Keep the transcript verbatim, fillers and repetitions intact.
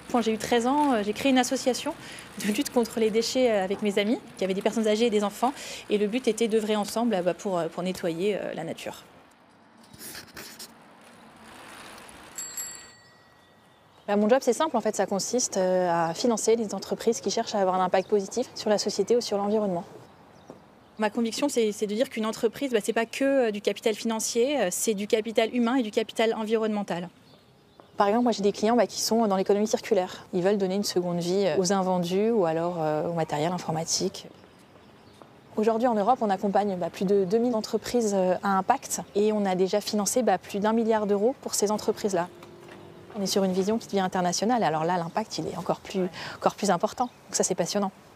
Quand j'ai eu treize ans, j'ai créé une association de lutte contre les déchets avec mes amis, qui avaient des personnes âgées et des enfants. Et le but était d'œuvrer ensemble bah, pour, pour nettoyer la nature. Bah, mon job, c'est simple, en fait, ça consiste à financer les entreprises qui cherchent à avoir un impact positif sur la société ou sur l'environnement. Ma conviction, c'est de dire qu'une entreprise, bah, ce n'est pas que du capital financier, c'est du capital humain et du capital environnemental. Par exemple, moi j'ai des clients bah, qui sont dans l'économie circulaire. Ils veulent donner une seconde vie aux invendus ou alors euh, au matériel informatique. Aujourd'hui en Europe, on accompagne bah, plus de deux mille entreprises à impact et on a déjà financé bah, plus d'un milliard d'euros pour ces entreprises-là. On est sur une vision qui devient internationale, alors là l'impact il est encore plus, encore plus important, donc ça c'est passionnant.